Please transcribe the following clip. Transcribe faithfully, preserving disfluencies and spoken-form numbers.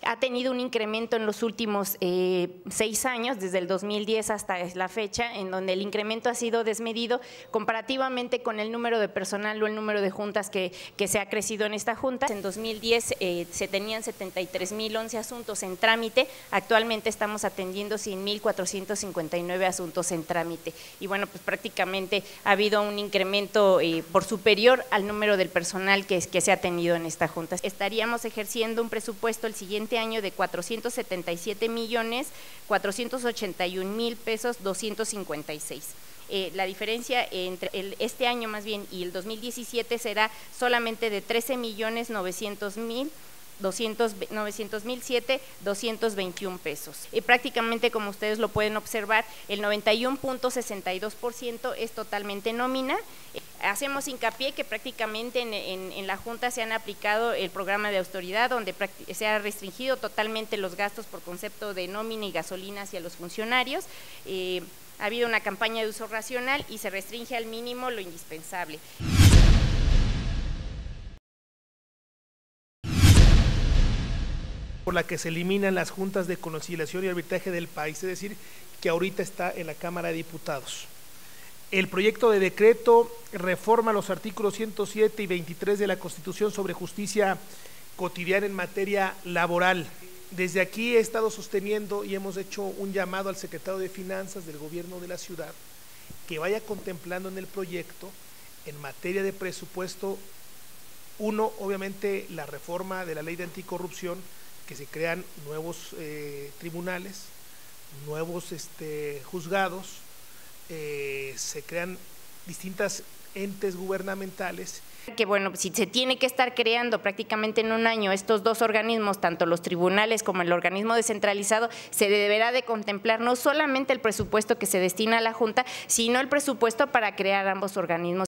ha tenido un incremento en los últimos eh, seis años, desde el dos mil diez hasta la fecha, en donde el incremento ha sido desmedido comparativamente con el número de personal o el número de juntas que, que se ha crecido en esta junta. En dos mil diez eh, se tenían setenta y tres mil once asuntos en trámite, actualmente estamos atendiendo cien mil cuatrocientos cincuenta y nueve asuntos en trámite y bueno, pues prácticamente ha habido un incremento eh, por superior al número del personal que, que se ha tenido en esta junta. Estaríamos ejerciendo un presupuesto el siguiente año de cuatrocientos setenta y siete millones cuatrocientos ochenta y un mil pesos doscientos cincuenta y seis. Eh, la diferencia entre el, este año más bien y el dos mil diecisiete será solamente de trece millones novecientos mil novecientos mil siete doscientos veintiún pesos. Y prácticamente, como ustedes lo pueden observar, el noventa y uno punto sesenta y dos por ciento es totalmente nómina. Hacemos hincapié que prácticamente en, en, en la Junta se han aplicado el programa de austeridad, donde se ha restringido totalmente los gastos por concepto de nómina y gasolina hacia los funcionarios. Eh, ha habido una campaña de uso racional y se restringe al mínimo lo indispensable. Por la que se eliminan las juntas de conciliación y arbitraje del país, es decir, que ahorita está en la Cámara de Diputados. El proyecto de decreto reforma los artículos ciento siete y veintitrés de la Constitución sobre justicia cotidiana en materia laboral. Desde aquí he estado sosteniendo y hemos hecho un llamado al secretario de Finanzas del Gobierno de la ciudad que vaya contemplando en el proyecto, en materia de presupuesto, uno, obviamente, la reforma de la ley de anticorrupción, que se crean nuevos eh, tribunales, nuevos este, juzgados, eh, se crean distintas entes gubernamentales. Que bueno, si se tiene que estar creando prácticamente en un año estos dos organismos, tanto los tribunales como el organismo descentralizado, se deberá de contemplar no solamente el presupuesto que se destina a la Junta, sino el presupuesto para crear ambos organismos.